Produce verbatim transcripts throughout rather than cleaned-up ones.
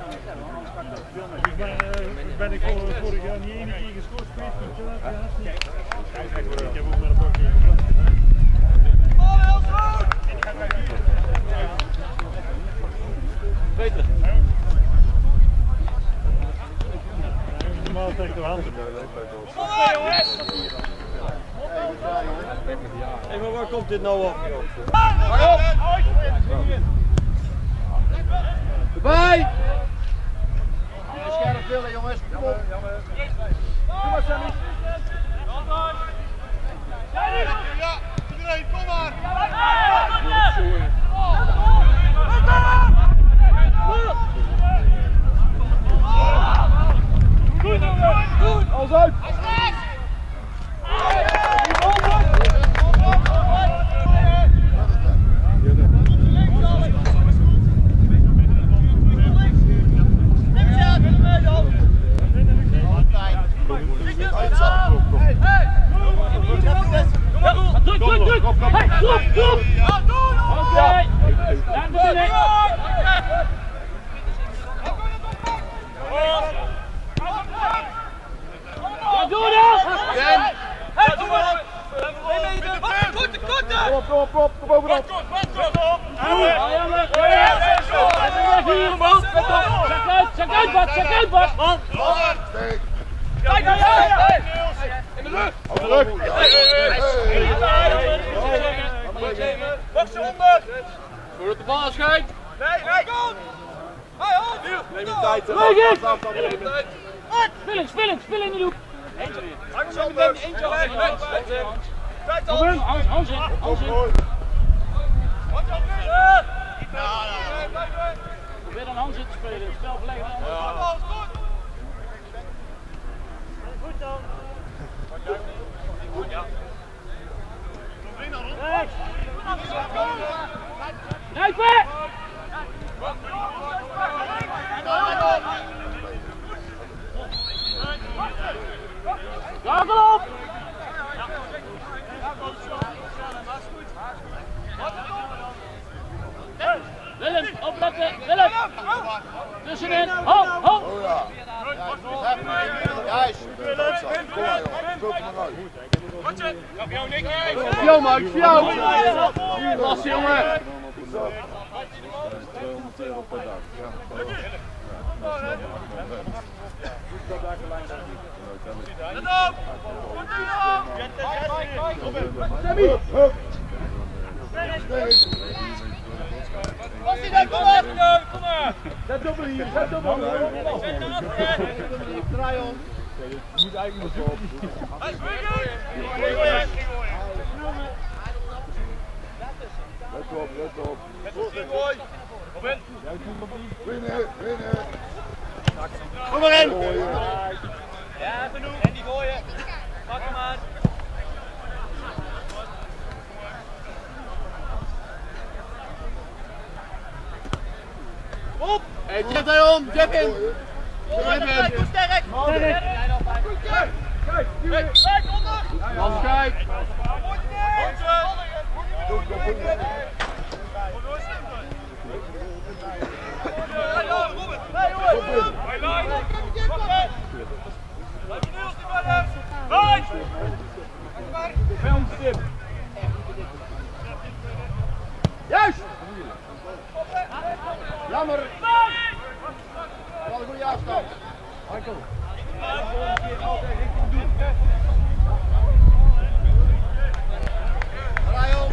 Ben ik vorig jaar niet één keer gescoord, vijftien Ik heb ook maar een paar keer gescoord. Peter. Normaal trekt de hand. Hé, maar waar komt dit nou op? Erbij! Scherp willen jongens, kom op. Doe maar Sammy. Ja, iedereen, kom maar! Goed, goed! Alles uit! Druk, druk, druk! Hey, klop, klop! Oké! Daar moet je Ja, doe dat! Hey, doe maar! Korte, korte! Kom op, kom op, kom op, kom bovenop! Oh, jammer! Zak uit, zak uit, Bart, zak uit, Bart! Kijk, kijk, kijk! In de lucht! Op de rug! Wacht ze onder! Goed op de bal, schijt! Nee, nee! Kom! Hey, hop! Neem je tijd! Spilling, spilling, spilling in de hoek! Eentje weer! Eentje weg! Tijd al! Hans, Hans in, Hans in! Probeer dan Hans in te spelen, het spel verleggen dan. Ja. Goed dan! Ja. Rechts! Rijpen! Gakel op! Willem, opletten! Willem! Tussenin! Ho, ho! Oh ja! Juist! Kom maar joh, zoek hem maar uit. Voor jou, Mike, voor jou! Las jongen! tweehonderd euro per dag. Let op! Sammy! Hup! Was die daar, kom maar! Kom maar! Zet op hier, zet op hier! Draai om! Je moet eigenlijk maar zo op. Let op, let op. Winnen, winnen. Kom maar in! Ja, genoeg! En die gooien! Pak hem aan! Op! Hey, zet hij om, zet in! Sterk, goed sterk! Sterk! Kijk, kijk, Kijk, onder! Hans, kijk! Juist! Jammer! Wel een goede afstand. Michael. Rayon.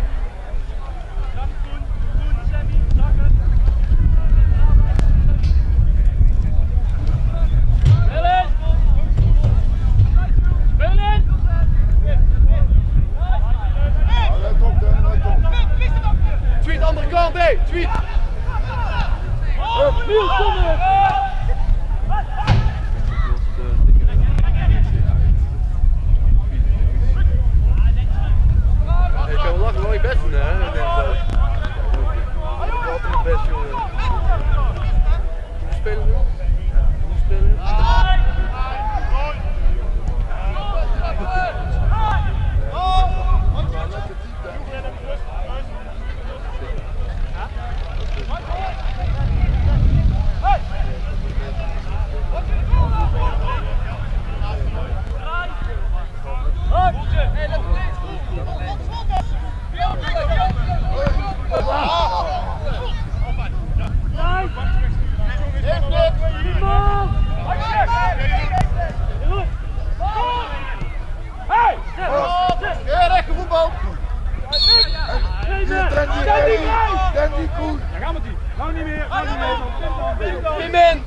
Tweet andere kant, hé! Tweet! Ik kan wel lachen, wel je best doen, hè? Altijd best, jongen. Hoe spelen nu? Hoe spelen nu? Daar gaan we die. Nou niet meer. Nou niet meer. Team in!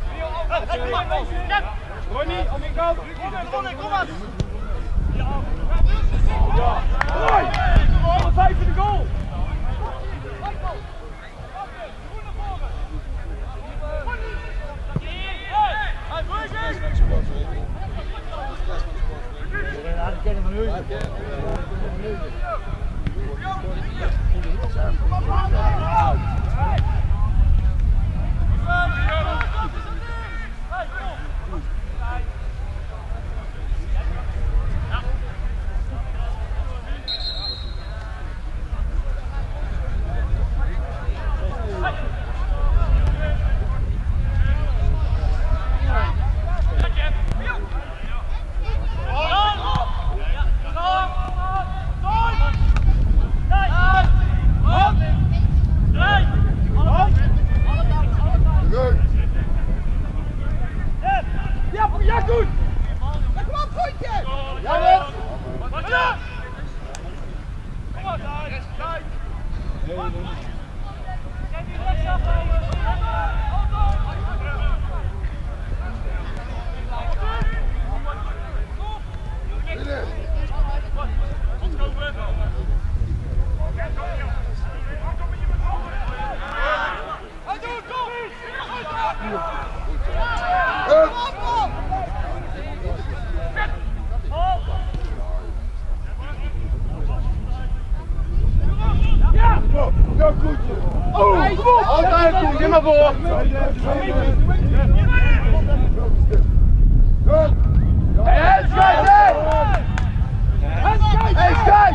Ronnie, om in kant. Kom in, kom aan! Hoi! Vijf voor de goal. Altijd goed, in maar voor! Hey, schijt! Hey, schijt!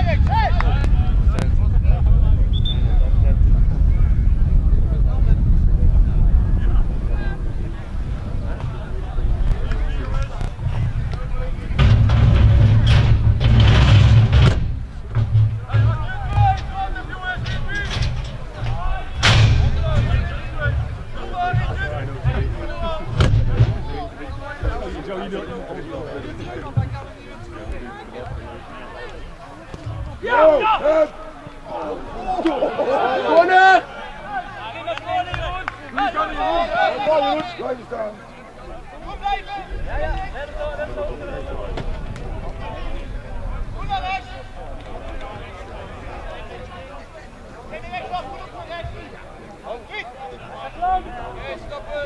Corner! Blijven staan. Goed blijven! Ja, ja. Goed naar rechts! Geen rechts af, goed op rechts! Goed! Oké, stappen!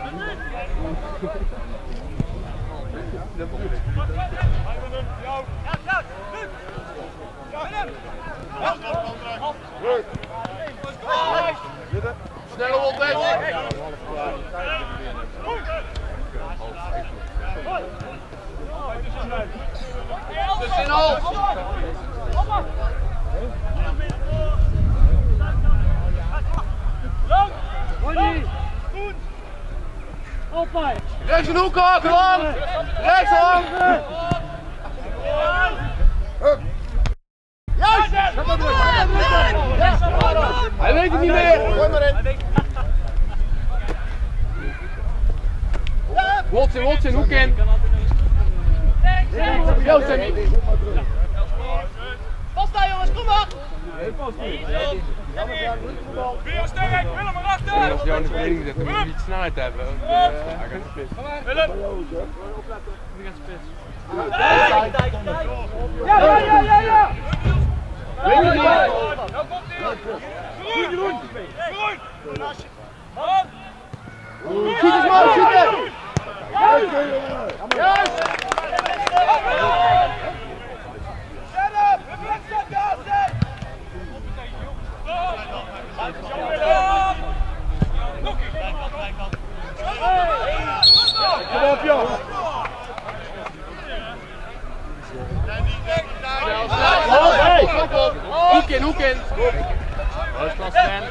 Ja, ja, goed! Ja, Willem! Goed! Snelle ontdek! Tussenin al! Rechts een hoek af, lang! Rechts lang! Juist! Hij weet het niet meer! Watson, Watson, hoek in! Yo, Sammy! Vast daar jongens, kom maar! Weer sterk, Willem erachter! Als jou in de verdediging zet, dan moet je iets snelheid hebben. Hij gaat spits. Willem! Ja, ja, ja, ja, ja! Weet je niet? Nou komt hij! Groen! Groen! Groen! Schiet eens maar, schieten! Juist! Zet op! De blok staat daar, zet! Kom op, joh! Hoek in, hoek in! Dat is klas ten.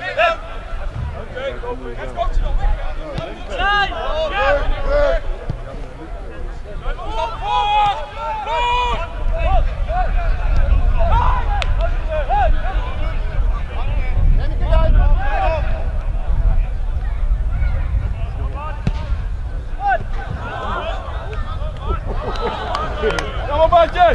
Kom op, Bartje!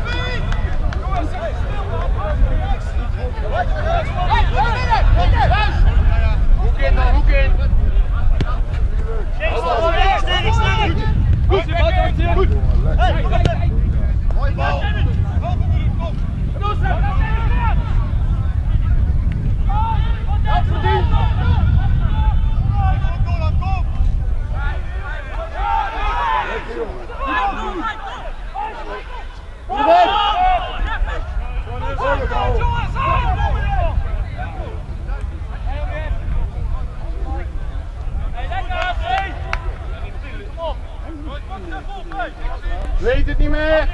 Weet het niet meer!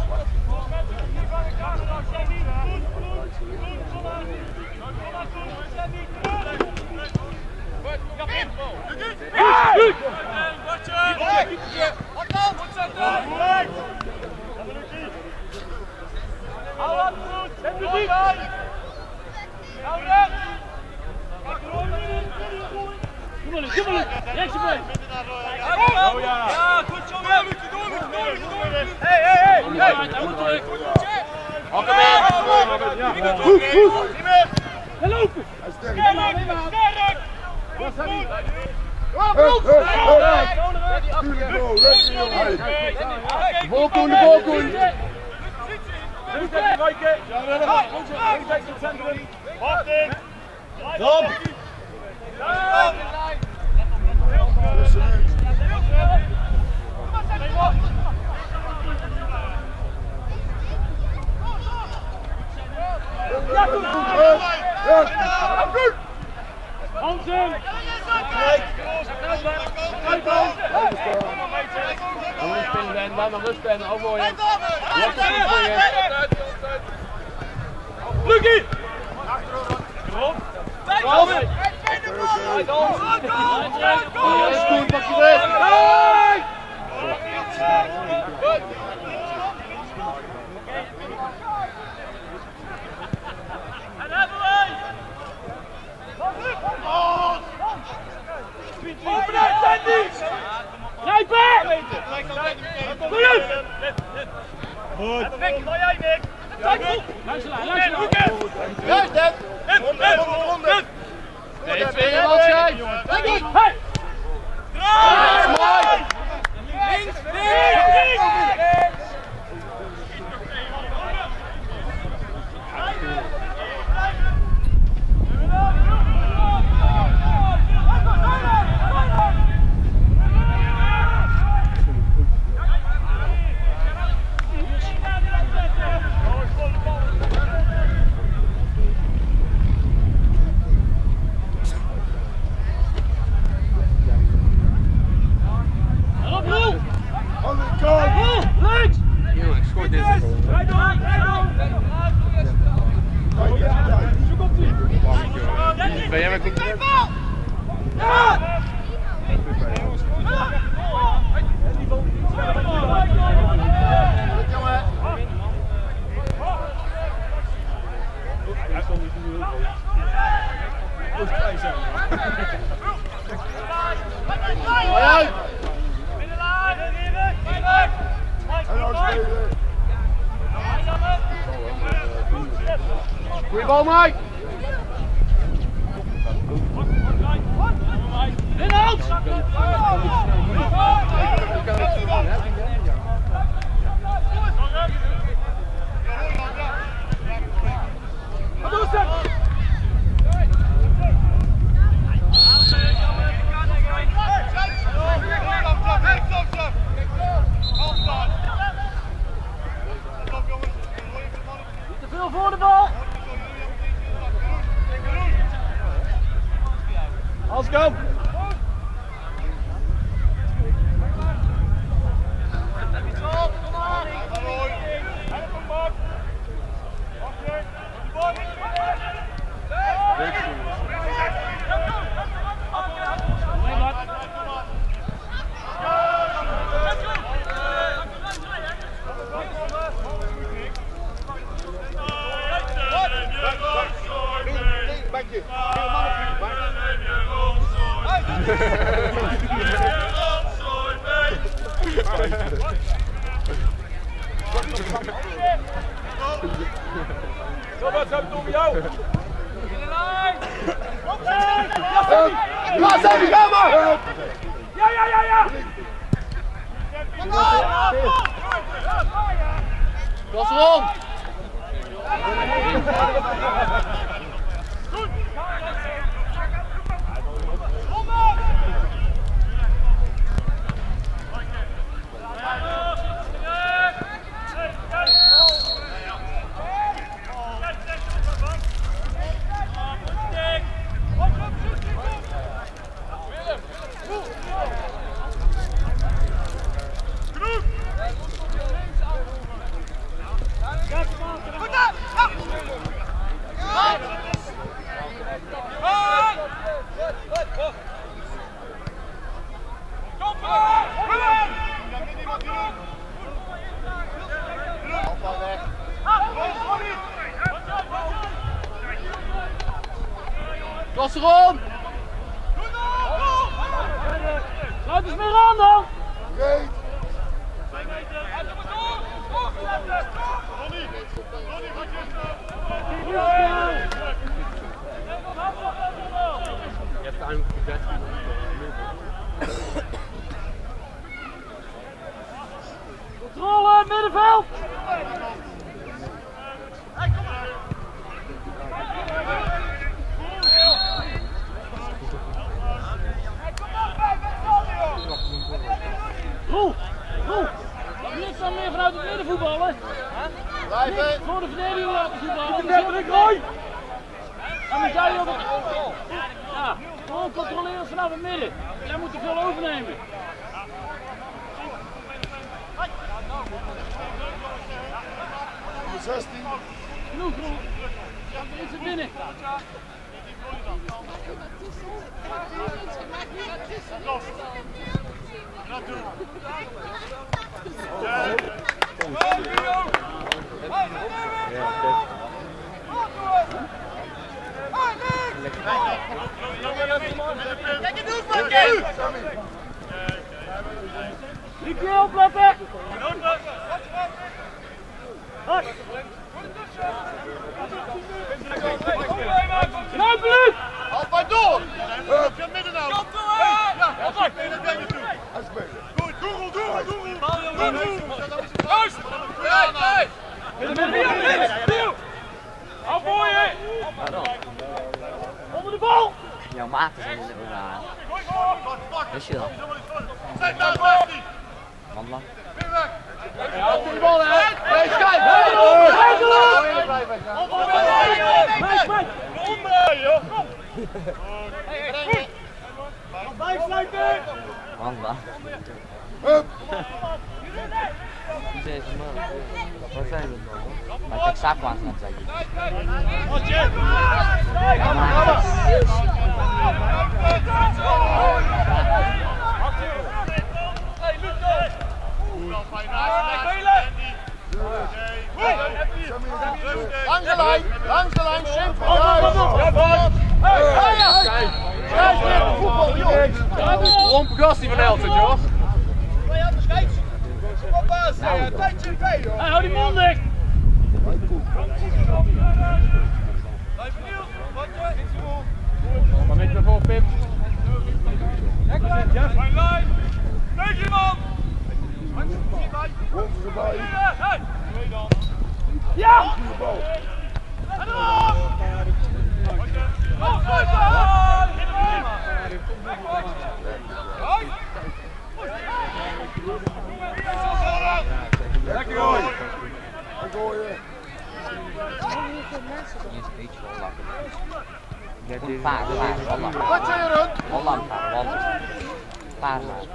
Ja, goed zo, door, door, door, door. Hey, hey, hey, hij moet terug. Goed, goed! En lopen. Sterk, sterk. Goed, goed. De bal doen, de bal doen! Kom! Hansen! Rust spelen, laat maar rust spelen, over je. Lucky! Goed, pak je weg! Rijpen! Goed! Goed! Nick, ga jij Nick? Luister aan, luister aan. Juist, Dad! Nee, twee man zijn! Hey! Draai! Links, links! Ben jij met concurrent? Goeie bal, Mike! Inhoud! Te veel voor de bal! Als kom! Zo wat zou ik doen voor jou? Ja, Sammy, ga maar! Ja, ja, ja, ja! Pas rond! Jeroen! Sluit eens meer aan dan! Reed! Je hebt eigenlijk de beste. Controle, middenveld! Roel! Roel! Niks aan meer vanuit het midden voetballen! Blijven! Voor de verdediging laten voetballen! Dan moet jij ook het... Ja, gewoon controleren vanaf het midden. Jij moet te veel overnemen. zestien. Genoeg, Roel. Er is er binnen. Drie keer opletten! Nou, Bluut! Altijd door! Hup! Ga midden nou! Ja, ja, nee, dat ben je toe! Goed, doe, doe, doe! Juist! Ja, nee! Hou voor je! Onder de bal! Jouw maat is in de raar. Wist je dat? Zet daar, Basti! Wandelen. Ja, die bal hè! Hey, schijt! Meis, meis! Omdraaien, joh! Bijsluiten! Wandelen. Hup! Die deze man. Wat zijn we dan? Maar ik zag wat net zeggen. Ja, maar. Langs de lijn, langs de lijn, simpel. Kijk weer voetbal, jongens. Lompe gast die van Elton, joh. Hou die mond dicht! Kom ik ervoor, Pim. Mijn lijn! Neem je man! Ja! En op! Lekker hoor! Ik hoor je. Een paard, paard, Holland. Wat zei je, Run? Holland, paard, Holland. Paard, paard.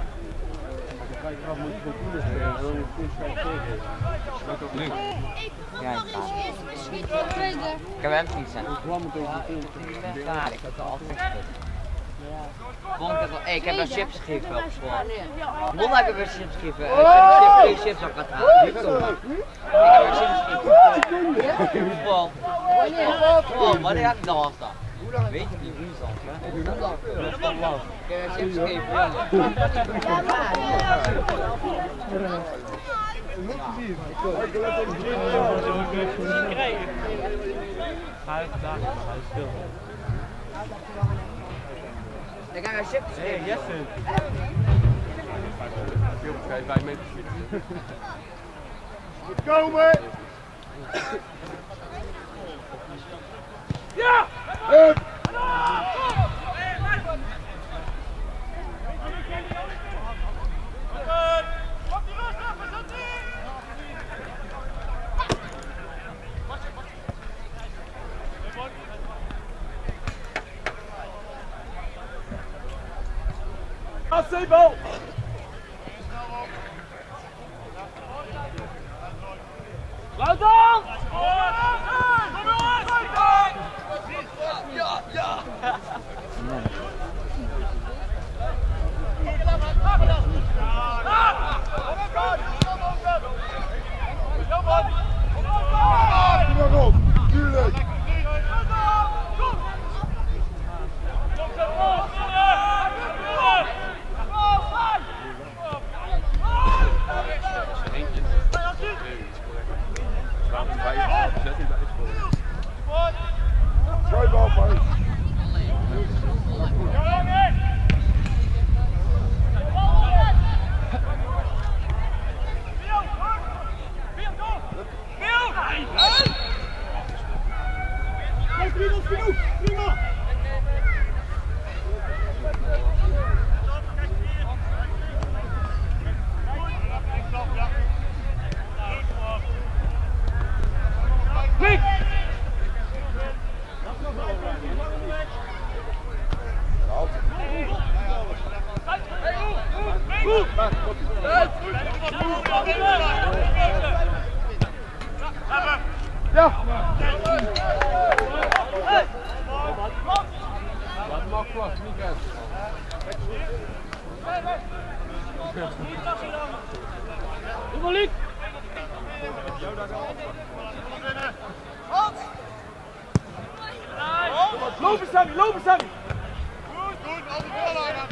Ja, ik paard. Ik heb hem niet zijn. Ik ben klaar, ik heb het al afgespeeld. Hey, ik heb wel chips gegeven op school. Mond heb ik weer chips gegeven. Ik heb geen chips op gehad. Ik heb weer chips gegeven. Voetbal. Oh, maar die heb ik nog al staan. Weet je die woensdag, hè? Ik heb chips gegeven. Ga je vandaag, hij is stil. Ik heb een chips gegeven. Jesse. Ga je vijf meter fietsen? Goed komen! Ja! Hup! Acebo! Sluit aan! Ja, ja! Kom maar op, tuurlijk! Klas, niet uit. Doe maar, Luc. Lopen, Sammy, lopen, Sammy. Goed, goed, altijd wel aan.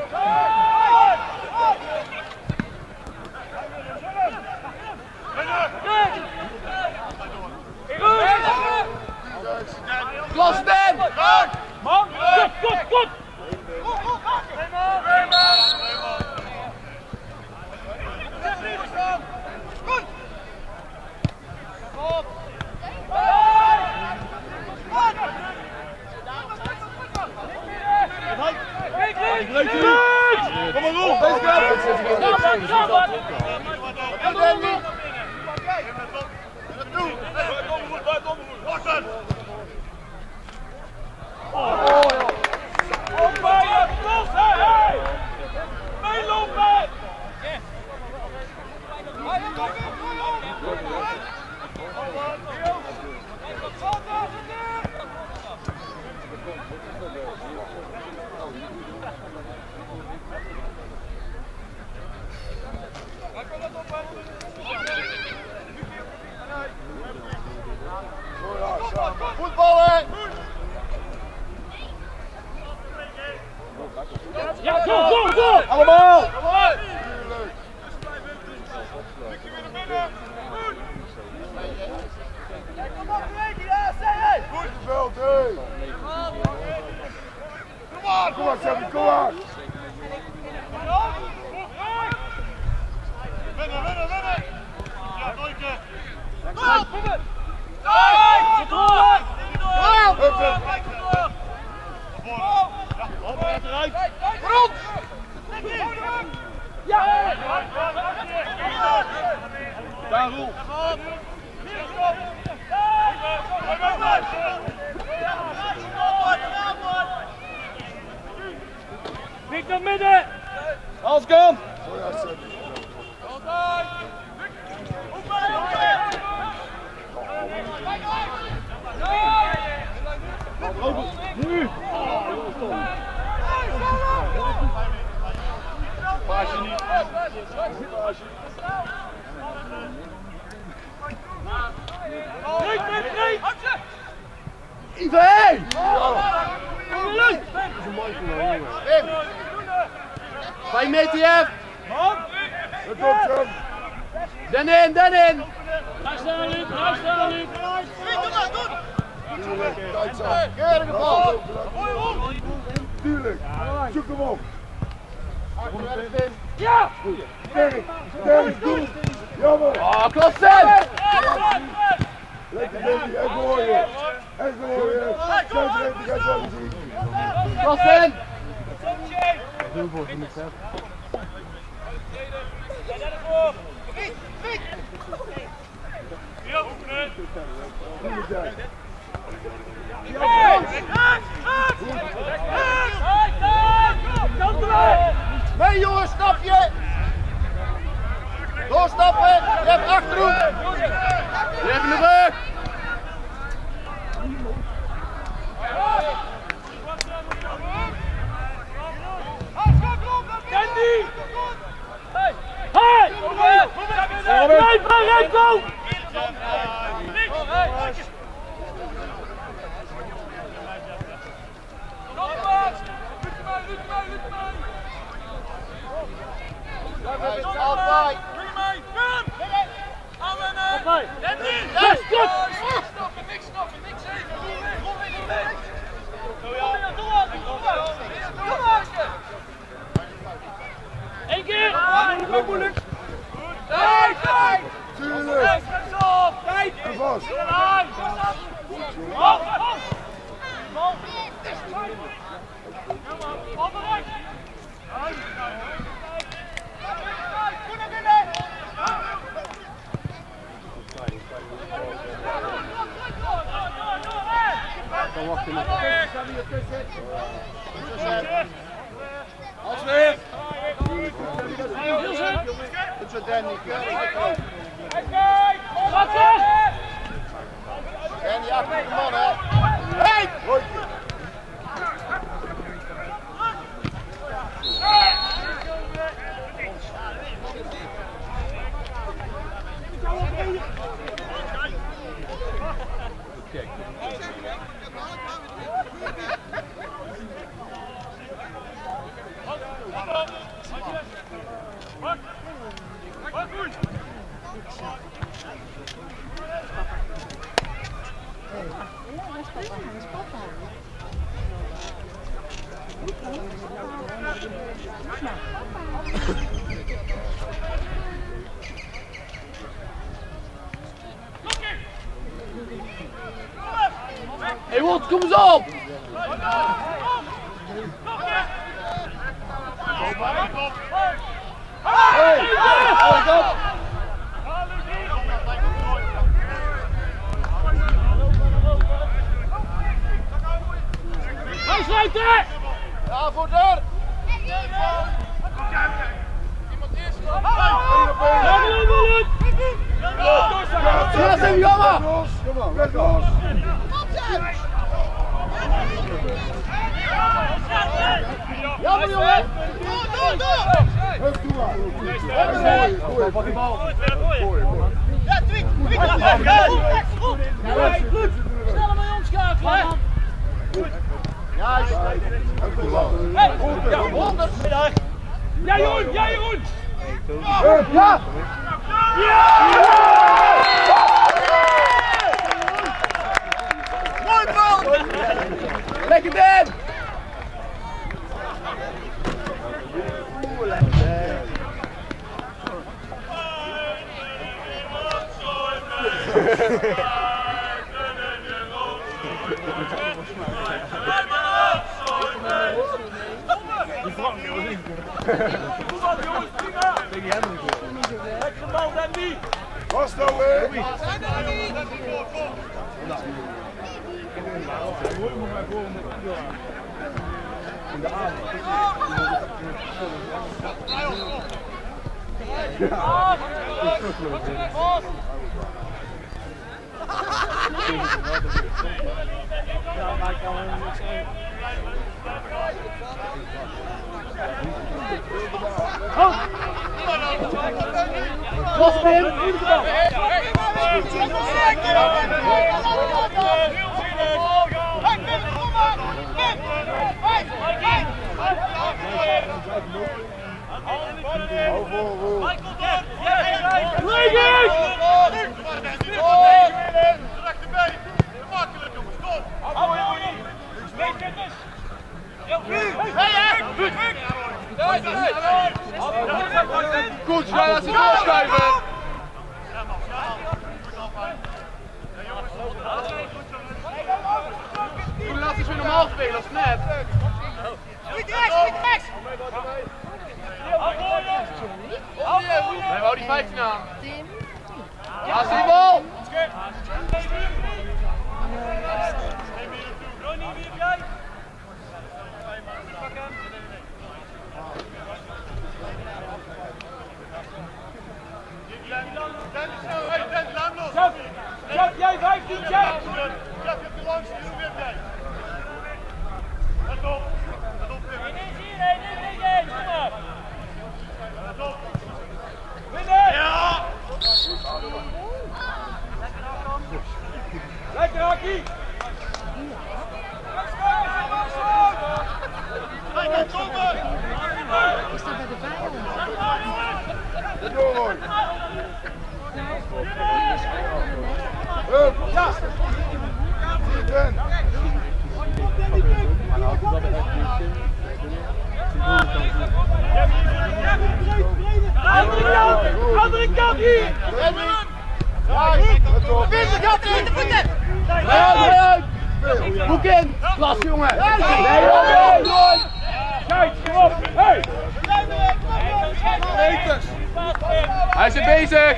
Klas, Ben! Man, goed, goed, goed. Kom maar op! Voetballen! Ja, go, go, go! Allemaal! Goed geveld, hé! Kom maar! Kom maar, Sammy, kom maar! Winnen, winnen, winnen! Ja, nooit keer! Kom! Zit erop! Hup, hup! Ja, achteruit! Rond! Ja! Daar, Roel. Piek naar midden! Als kan! Oh ja, Sammy. Nu! Paasje niet. Paasje. Druk, druk, druk! Ivan! Vijf meter, Jeff! Dat komt zo! Dan in, dan in! Daar staan, Luc, daar staan, Luc! Kijk zo! Keurige bal! Tuurlijk! Zoek hem op! Ja! Sterk! Sterk! Doel! Jammer! Oh, Klassen! Lekker Benny, echt mooi joh! Echt mooi joh! Kijk, die gaat wel zien! Klassen! Nee jongens, stapje! Doorstappen! Je hebt achterhoek! Je hebt in de rug! Candy! Hey! Hey! Blijf maar, Remco! Altijd! Yes, goed! Eén keer! Moeilijk, moeilijk! Tuurlijk! En vast! Dan wacht je nog. Als weer! Goed zo, Danny. En die achter de man, hè? Hey! Rondje! Hé Wot, kom eens op! Hey! Ga sluiten! Ja, voor deur! Iemand eerst! Ja, Sam, jammer! Kom maar, weg los! Jammer jongen! Door, door, door! Hup, doe maar! Gooi, pak die bal! Ja, Twik! Twik! Goed! Goed! Snel maar omschakelen! Ja, ja, honderd! Ja, Jeroen! Ja, Jeroen! ja! Mooi bal! Lekker Ben! Lekker bal, Randy! Was nou weer? Ja, maar ik kan er niks aan. Oh! Los Pim! Goed, ja, laat ze doorschuiven! Goed, laat ze weer normaal spelen als net. Niet rechts, niet rechts! Nee, hou die vijftien aan. Laat ze die bal! Jack, jij vijftien, Jack! Ja, je hebt de langste, hoe wint jij? Let op! Let op, Tim! Nee, nee, nee, nee, nee, kom maar! Let op! Winnen! Ja! Lekker, Hakkie! Kijk, kom maar! Ik sta bij de vijand. Door hoor! Hup! Ja! Ben! Andere kant! Andere kant hier! Boek in! Klas jongen! Nee jongen! Kijk, kom op! Hey! Hij is er bezig!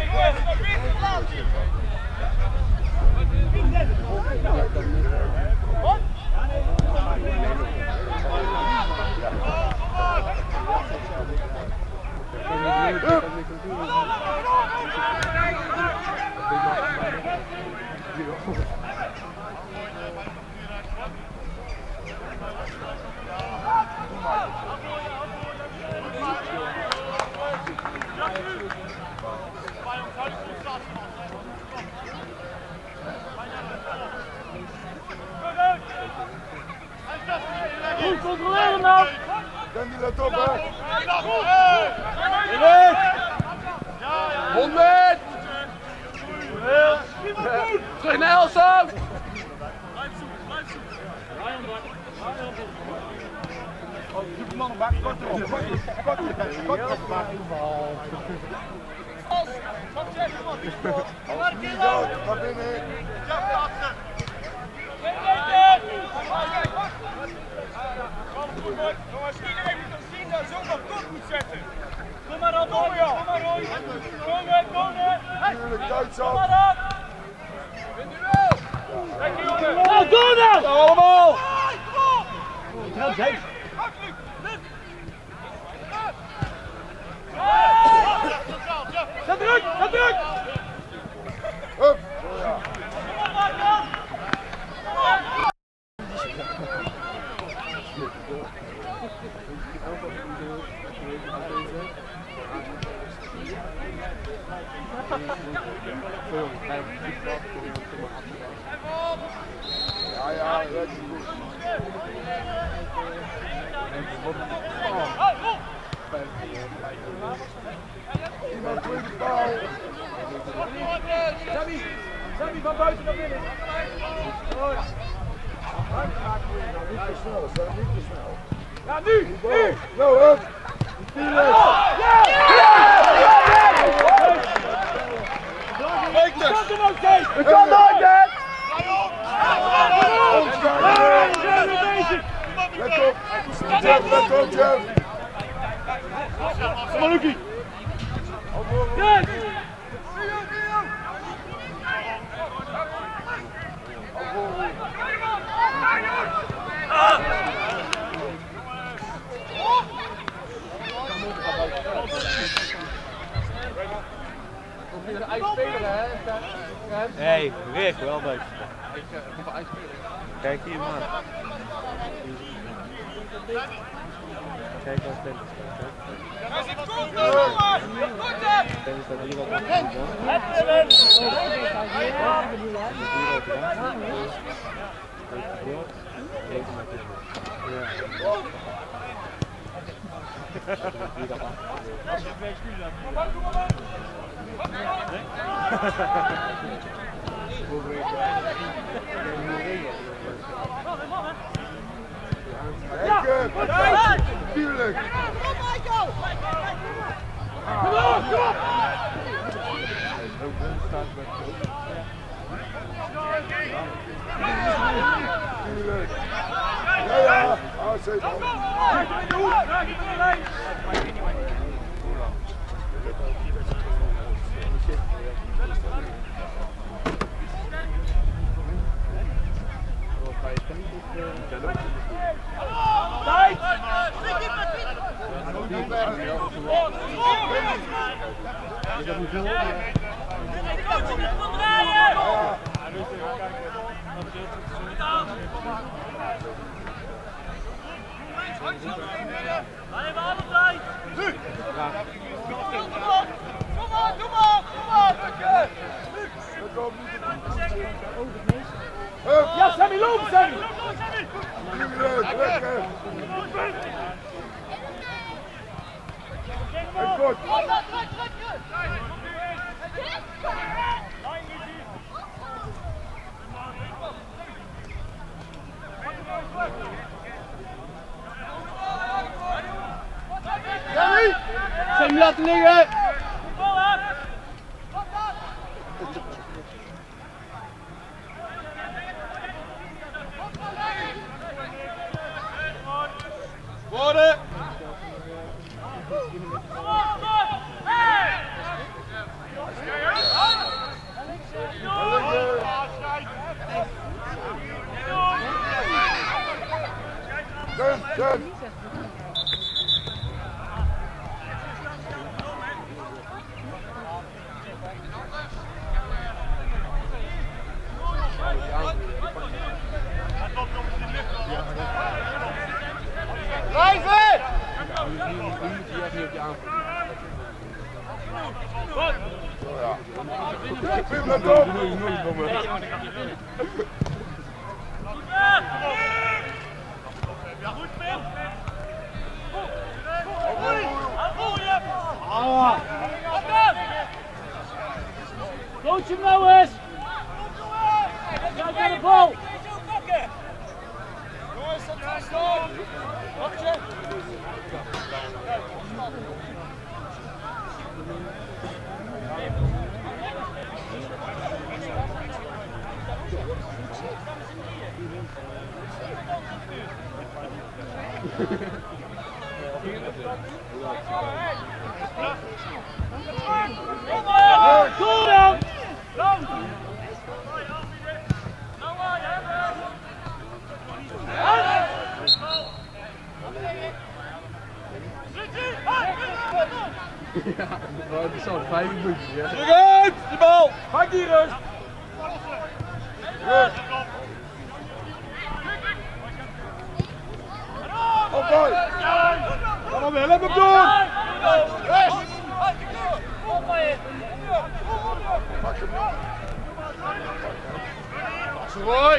Goed, controleer hem nou! Dan die let op, hè! honderd! Terug naar Elsom! Blijf zoeken, blijf zoeken! Zoek de man op, kort erop. Kort erop, kort erop. Naar binnen. Jongens, iedereen moet ons zien dat zo nog kort moet zetten. Kom maar op, kom maar op. Kom maar, kom maar. Tuurlijk, Duitsland. Kom maar op. Kijk jongen. Nou, door nou! Allemaal! Trap zeker. Ga druk, ga druk! Hup! Ja, ja, dat is goed. Iemand tweede paal. Sammy, Sammy van buiten naar binnen. Niet te snel, Sam, niet te snel. Ja, nu! Nu! Nou, hup! We kan nooit, hè! Let op! Jeff, let op, Jeff! Kom maar, Lucie! Nee, Rick, wel leuk. Kijk hier maar. Kijk wat het is. Dennis staat hier wat op. Kijk, tuurlijk! Kom op, kom op! Tuurlijk! Ja, ja! Ah, zeker! Tijd! Ja, Sammy, loop, Sammy! Tuurlijk, lekker! En kort! Sammy! Sammy laten liggen! Worden! Zen, zen! Blijven! Pim, let op! Coach hem nou eens! Kijk naar de bal! Jongens, dat is toch! Wacht je! Goed dan! Ja, het is al vijf minuten. Terug uit! De bal! Pak die rust! Op boy! Kom maar Willem, hem doen! Pak hem niet. Roy!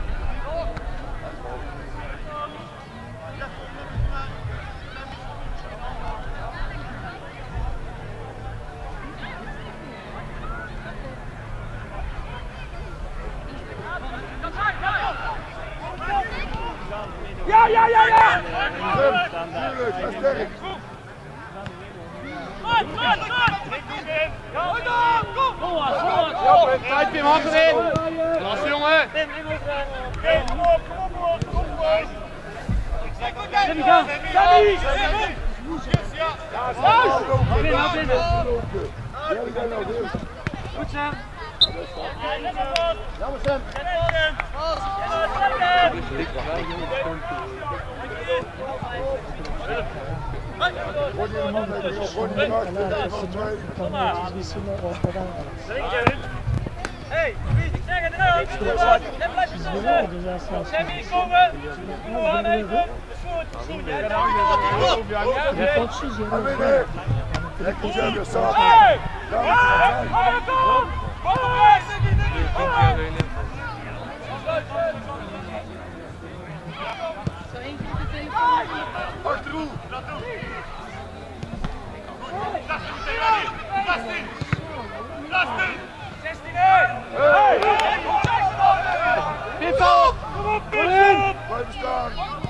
Ja, ja, ja, ja! Tuurlijk, dat is sterk. Tijd Pim, hard erin! Klas jongen! Kom op, kom op, kom op! Sammy, gaan! Sammy! Goed Sam! Jammer Sam! Word je de man even op, word je de man. Kom maar! Hey, ik zeg het eruit! En blijf je tussen! Sammy, komen! Kom aan even! Is goed! Lekker zeggen, samen! Hey! Hey! Kom! Kom! Zo één keer de telefoon. Achterhoek! zestien! Hey! Pip op! Kom op, Pip op! Blijven staan!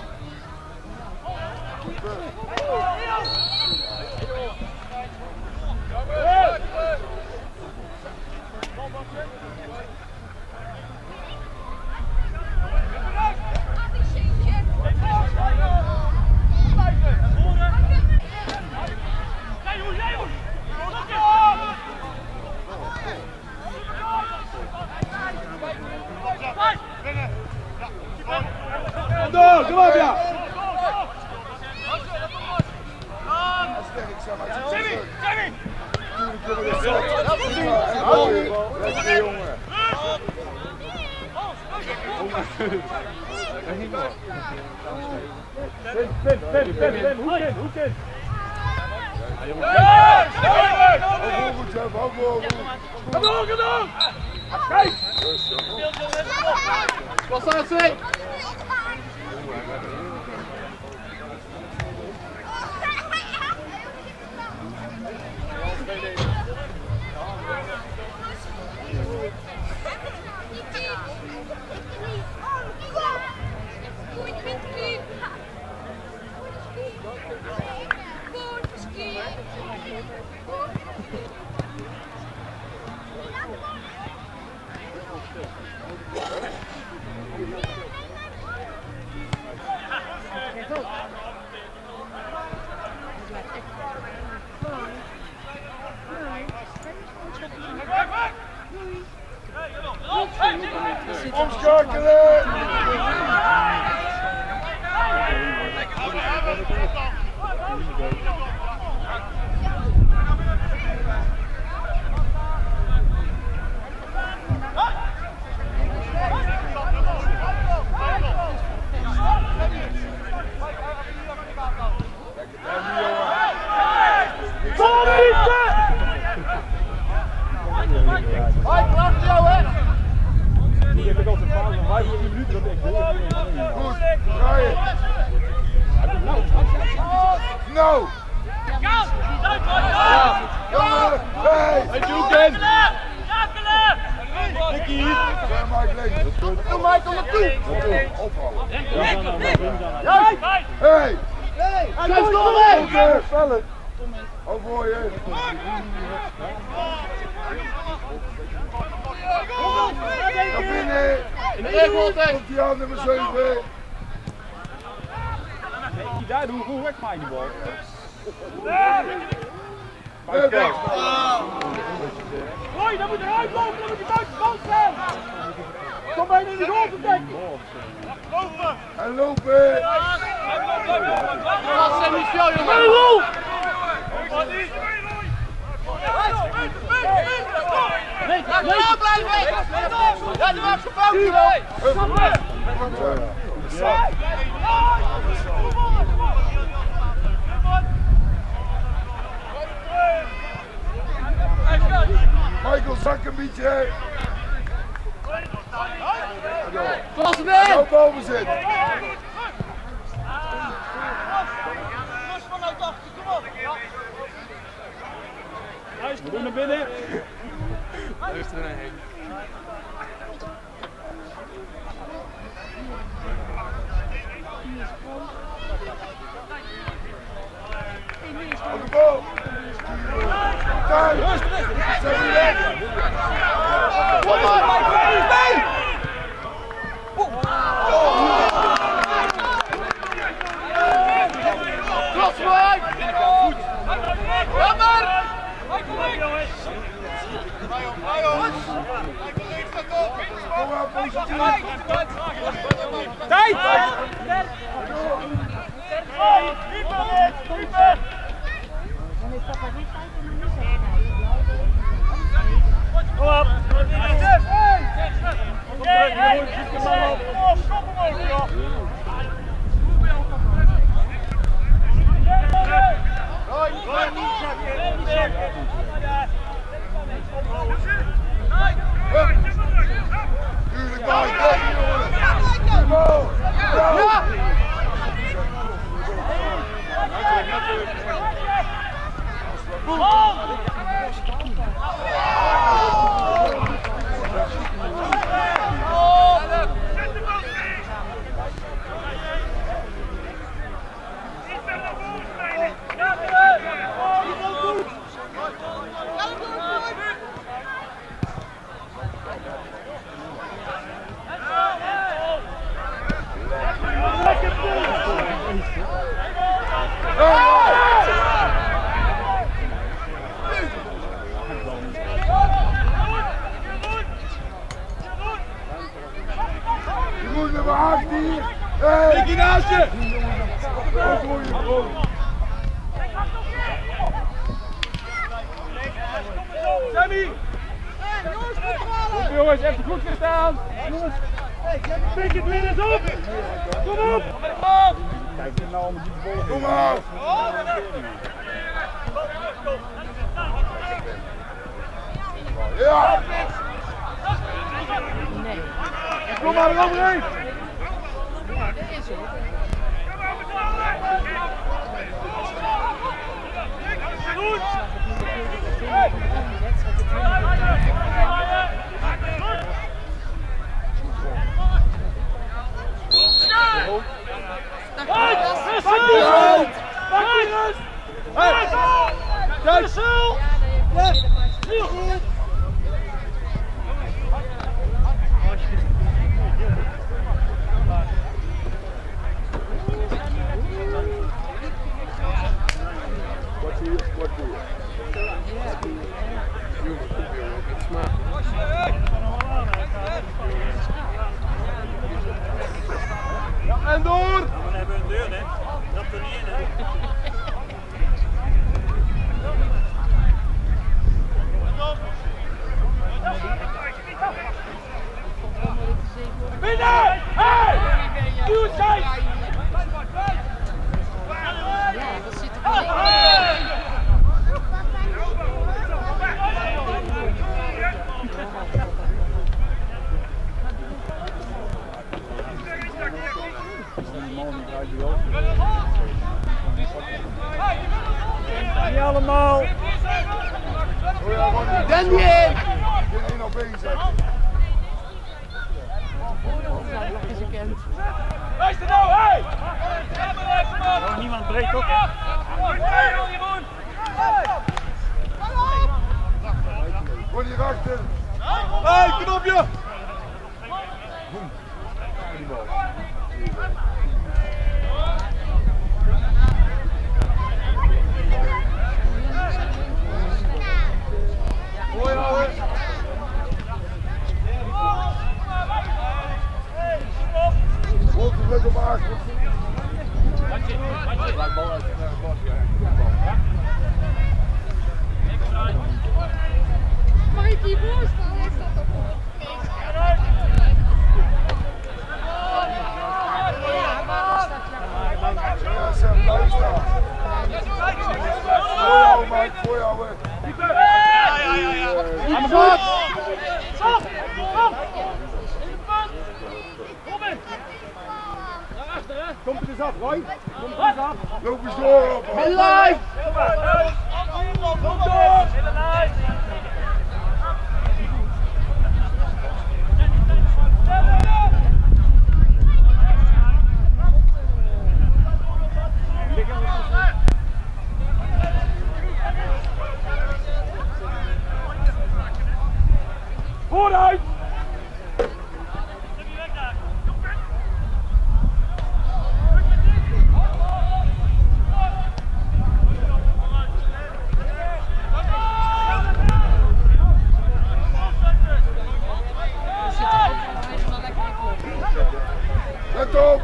Door, kom op ja! Sterk, zeg maar. Sammy! Sammy! Lekker jongen! Pim, Pim, Pim, Pim, Pim, hoek in, hoek in! Hou goed, Jeff, hou goed! Kom door, kom door! Kijk! Wat staat het twee? Omschakelen! No! Gas! Jongen! Hey! Hey, Joeken! Schakelen! Daar maak ik leeg. Kom maar, kom maar toe! Ophouden. Juist! Hey! Hij komt nog Oké, spellen! Hou voor je! Naar binnen! In de regel, Komt die aan nummer zeven! niet daar doen, gewoon weg maar die bal. Hoi, dat moet eruit lopen, dat moet je buiten de bal staan! Kom bijna in de goal te dekken! Lopen! En lopen! Dat zijn niet veel, jongen! Nee, nee, blijven! Ja, die maakt zijn fout! Michael, zak een beetje! Pas hem in! Zo boven zit! We doen naar binnen. Luister naar heen. Op de bal! Daar! Rustig! Zet die weg! Kom maar! Mee! Crossweg! Jammer! Kom maar, positief! Tijd! Kom op! Tuurlijk, maar! Ja! Goed, nummer achttien! Hey! Kijk naast je! Sammy! Kom jongens, even goed weer staan! Jongens! Pik het weer eens op! Kom op! Kijk er nou om die bollen. Kom maar! Ja! Nee. Kom maar eroverheen! Ja, dat is het. En door! Dan hebben we een deur, hè? Dat er niet in, hè? Binnen! Hey! Nieuwe tijd! Ja, dat zit er wel in. Niet allemaal! Den die in! In één op één zetten. Luister nou, hey! Oh, niemand breekt op, hè? Word hier achter! Hey, knopje! bal uit de bal. Mag ik hier voor staan? Ik sta toch op. Ja, Sam, blijf staan. Voor jou, Mike, voor jou. Ja, ja, ja, ja. Kom! Kom! Kom! In de punt! Kom in! Naar achter, hè? Komt er eens af, Roy. Komt er eens af. Loop eens door op. Middenlijn! Kom door! Middenlijn! Vooruit! Let op!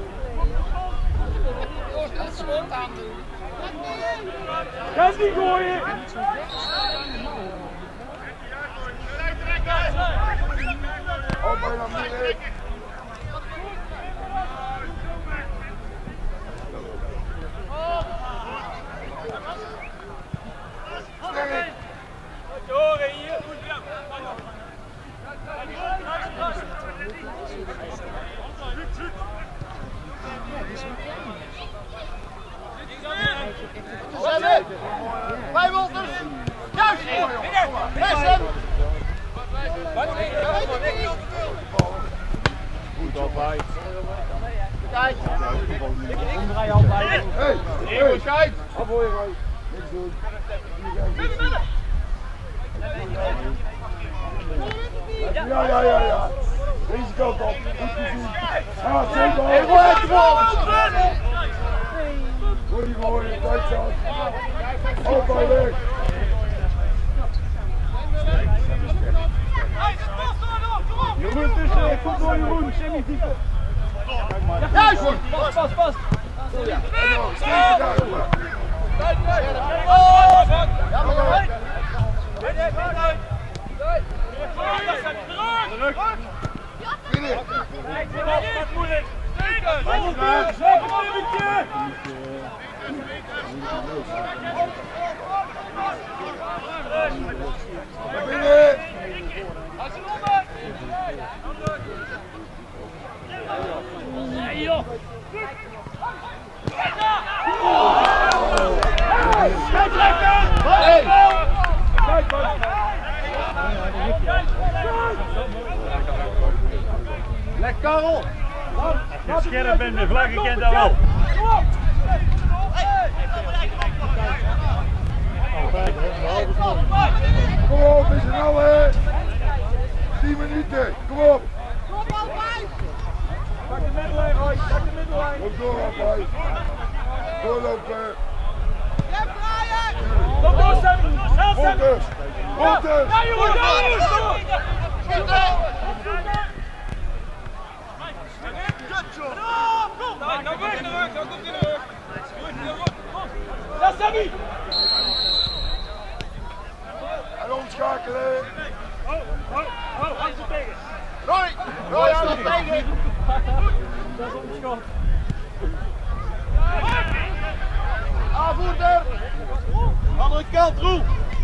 Ga eens niet gooien! Oh, bijna moeilijk. Sterk! Wat je horen hier? Zetten! Wij Wolters! Juist! Rechts! Goed altijd. Kijk! Omdraai altijd. Hé! Hé! Kijk! Af voor je, Roy. Niks doen. Ja, ja, ja, ja. Deze kant op. Goed gezien. Ah, zeker. Hey, Roy, uit de bal! Gooi die gooien, Duitsland. Altijd weg. Jeroen tussen, goed door Jeroen, semi-diepe. Juist! Pas, pas, pas. Ja, steek daar, jongen. Ja, maar Binnen. Moeilijk. Binnen. Nee joh. Kijk lekker! Hey. Kijk man! Lek Karel. Als je scherp bent met vlaggen, kent dat wel. Kom op, is er nou hè? tien minuten, kom op. Pak de middellijn, Roy. Pak de middellijn. Loop door, Roy. Doorlopen. Kom door, Sammy. Snel, Sammy. Wolters. Wolters. Ja, jongen, ja, jongen. Nou weg, nou weg, nou komt hij terug. Ja, Sammy. En omschakelen. Oh, oh, oh, hands er tegen. Roy! Roy, aan de tegen! Dat is onschot. Aanvoerder! Andere kant, Roel!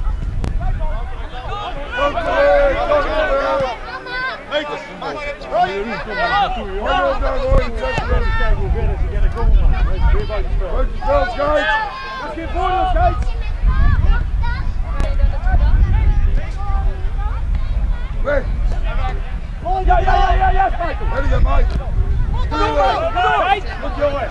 Wolters. Wolters. Meters! Roy. Kom op daar, Roy. Kijk hoe ver is, ik ga komen man. Weer buiten spel. Buitenspel, scheids. Dat is geen voordeel, scheids. Weg. Ja, ja, ja, ja, ja, Spijker. Ready, Mike. Tuurlijk. Goed jongen.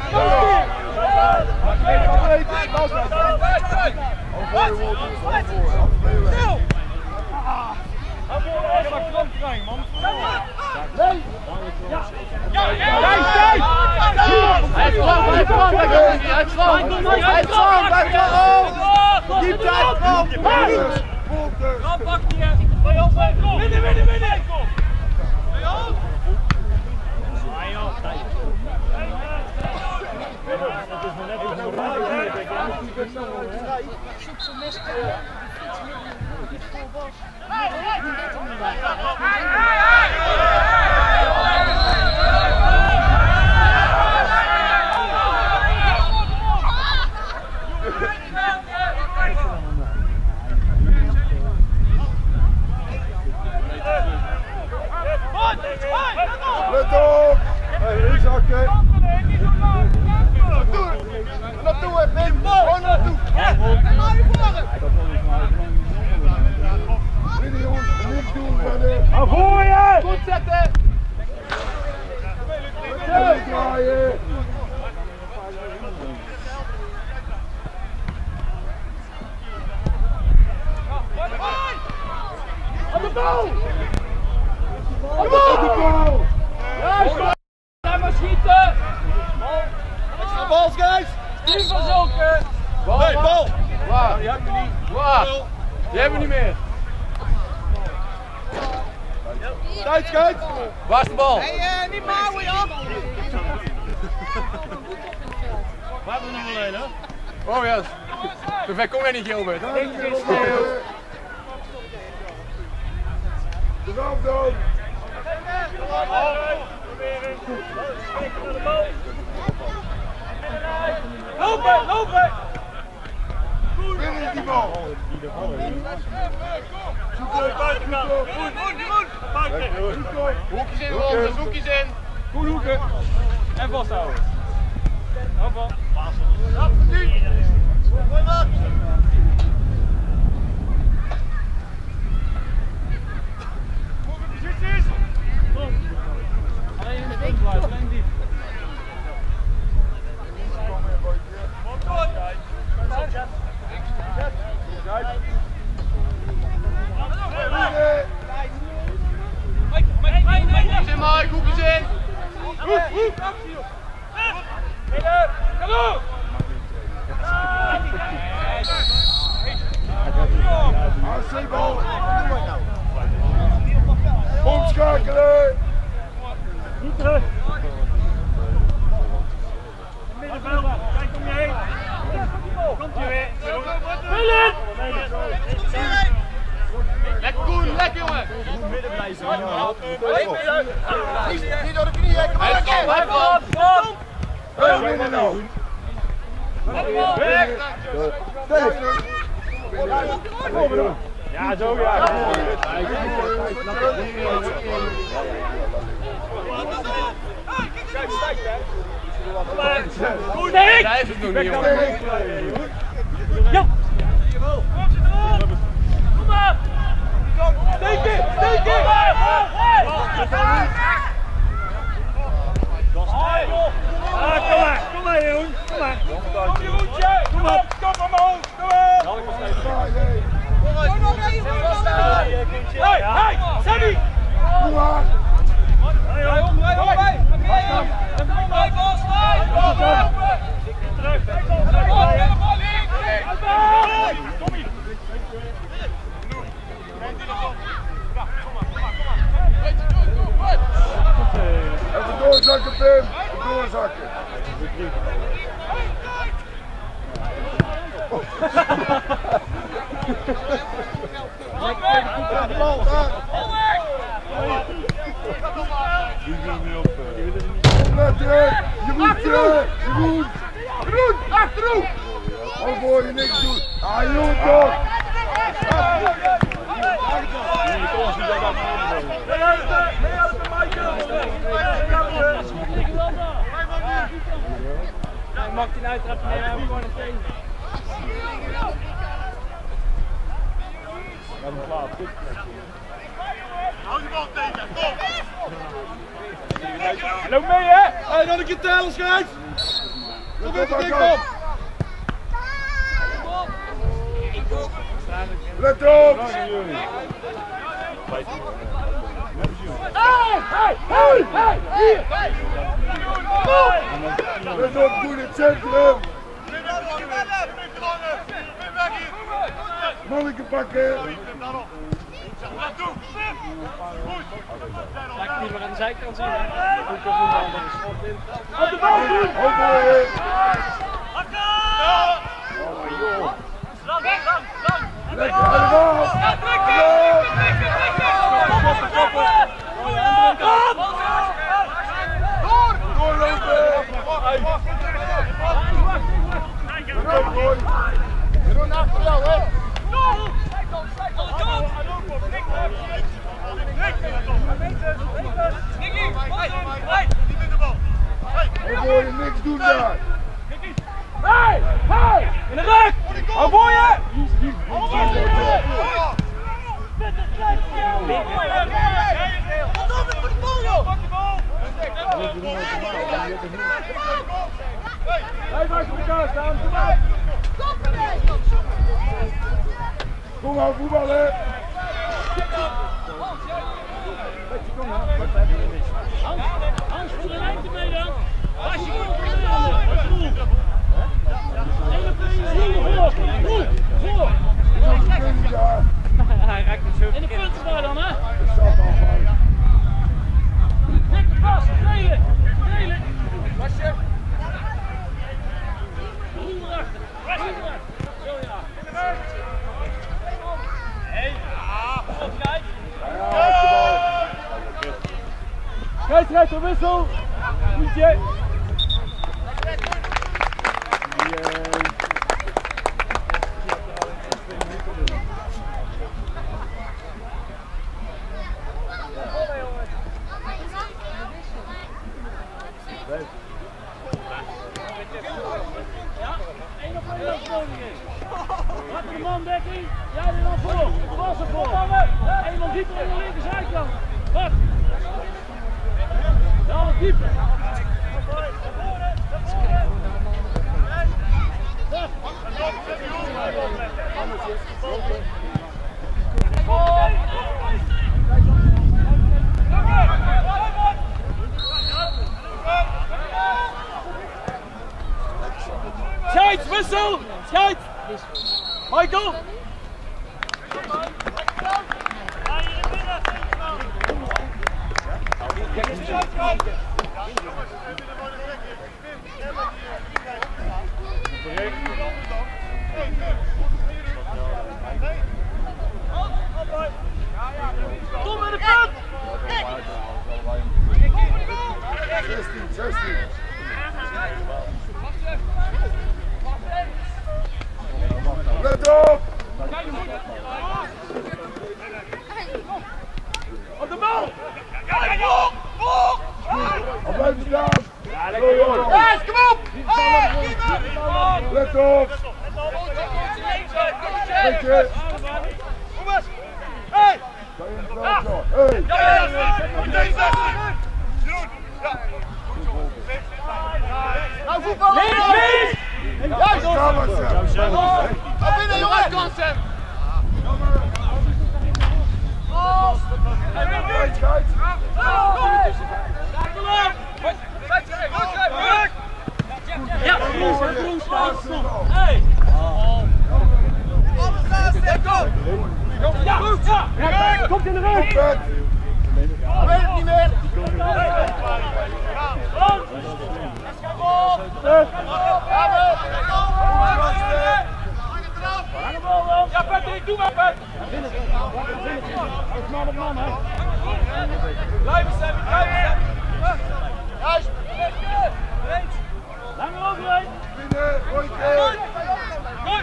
Winnen, winnen, winnen! Het is maar net zoek zo'n mes die fiets met vol bos. Let op! Hey, zakken! Naartoe, hè, Pim! Gewoon naartoe! Ga je voor! Binnen, jongens, niet doen, verder! Ga voor je! Goed zetten! Verder draaien! Op de bal! Op de bal! Juist! Laat maar schieten! Extra bal, guys! Team van zulke! Hey, bal! Waar? Die hebben we niet. Waar? Die hebben we niet meer. Tijd, schijt! Waar is de bal? Hey, uh, niet mouwen, joh! We hebben er nog alleen, hè? Oh ja. Zo ver kom jij niet, Gilbert. De ramp dan! Lopen, lopen! Binnen die bal! Zoek op, buitenkant! Hoekjes in, Wolters, hoekjes in. Goed hoeken. En vasthouden. Afval. Alleen in de punt blijven, alleen diep. Hoekjes in, Mike, hoekjes in. A C bal! Omschakelen! Niet terug. Middenveld, kijk om je heen. Komt je weer. Willen! Lekker Koen, lekker jongen. Midden blijven. Niet door de knieën, kom maar lekker! Blijf op, kom. Hey, binnen nou! Ja, zo ja. Goed, blijf het doen, jongen. Ja! Kom maar! Steek it! Steek it! Ah, kom maar, kom maar jongen, kom maar. Kom Jeroentje! Kom op! Kom omhoog! Kom op! Hé, hé! Sammy! Draai om, draai om! Even om, bij Bos! Terug! Tommy! Even doorzakken, Pim! Even doorzakken! Bal, daar! Let terug! Jeroentje! Jeroen! Jeroen! Achterhoek! Oh boy, je niks doen! Ah, Jeroen toch! Hij maakt die uittrap neer en gewoon een tegen. Hou die bal tegen, kom! Loop mee hè! Hey, nog een keer tellen, schijf! Kom weer de dik op! Let op! Hey! Hey! Hey! Hey! Hier! Let op, goed in het centrum! Manneke pakken! Laat ik niet meer aan de zijkant zien. Hoe kan voetbal dat is schot in? Op de bal doen! Hoppelen! Jeroen, achter jou, hè? Hey, boy, niks doen daar! Hey! Hey! In de rug! Hou voor je! Blijf uit elkaar staan, kom op! Kom maar, voetballen! Hans, voor de lengte mee dan! Als je komt proberen, dat is goed! Hele plezier, voor! Goed! Voor! Hij raakt het zo. In de punten daar dan, hè? Dat zat al van. Dik vast, delen! Delen! Wasje! Roel erachter! Roel erachter! Zo ja! Hé! Ja! Opkijken! Scheidsrechter wissel! Goedje! Ja, één op één als koning is. Wat de mandekking, jij er dan voor. Pas ervoor. Eén man dieper aan de linkerzijkant. Wat? Ja, wat dieper. Scheids, wissel! Scheids! Michael! Kom met de punt! zestien, zestien. Let op! Op de bal! Al blijven staan! Yes, kom op! Let op! Weet je? Hey! Kan je hem wel zo? Hey! Nou voetballen! Juist! Ga maar, Sam! Ga binnen, jongen! Kom, Sam! Scheids, scheids! Ja, Groen, Groen staat nog. Hey! Ja, goed, ja! Komt in de rug! Vet! Weet het niet meer! Ja, Patrick, doe maar, Pat! Dat is man op man, hè? Blijven stemmen, blijven stemmen! Juist! Langer overheen! Binnen, rondje! Goed!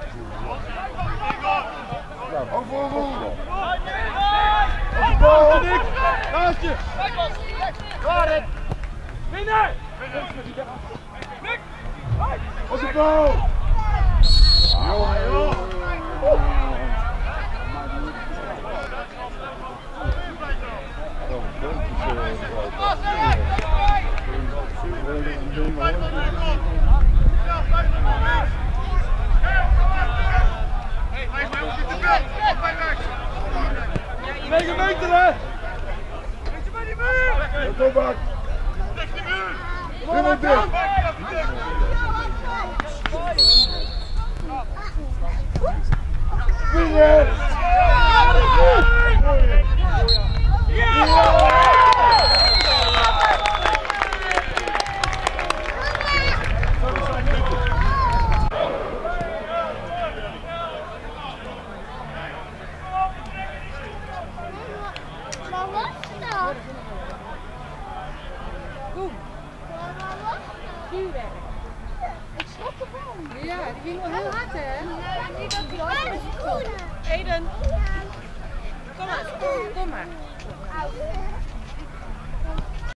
Over Roel! Bal! Naast je! Klaar, Binnen! Op de bal! Jongen, jongen! negen meter, hè! Kom maar! Binnen dicht! Binnen! ging wel heel hard, hè? Niet dat hij hard is. Eden. Kom maar, kom maar.